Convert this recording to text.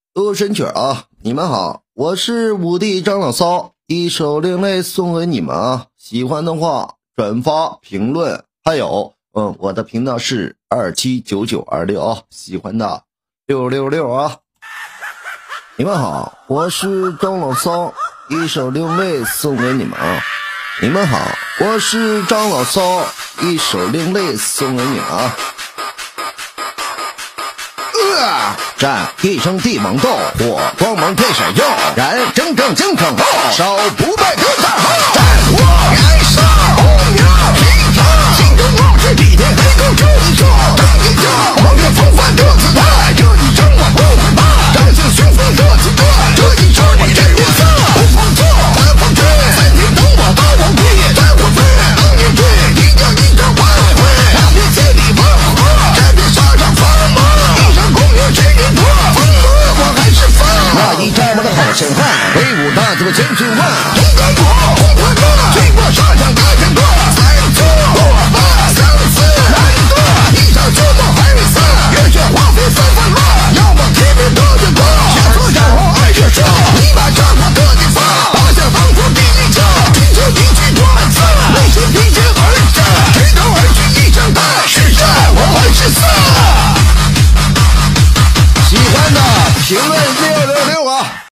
神曲啊！你们好，我是武帝张老骚，一首另类送给你们啊！喜欢的话转发评论，还有我的频道是279926啊，喜欢的666啊！你们好，我是张老骚，一首另类送给你们啊！你们好，我是张老骚，一首另类送给你们啊！战一声地猛斗，火光芒天闪耀，燃铮铮精诚号，烧不败的大号，战火燃烧，红苗披头，心中傲视比天黑狗就一说，等一叫猛烈风范的姿态，这一生我不会怕，战胜雄风的姿态，这一生我真不丧，不放纵不放追，三天等我把王逼在火飞，当年追一定一场万回，踏遍千里万河，战遍沙场繁忙，一场公园谁人多，风魔我还是风，那一战我的好胜汉，威武大字千军万，同甘苦同快乐，经过沙场大战过，才错过把相思难得，一场旧梦还未散，热血化飞三万乱，要么天边的月光，写出战后爱热血，你把战火的地方，打下当初第一枪，拼出一句短字，内心披荆而战，垂头而去一场大是战，我还是散。喜欢的评论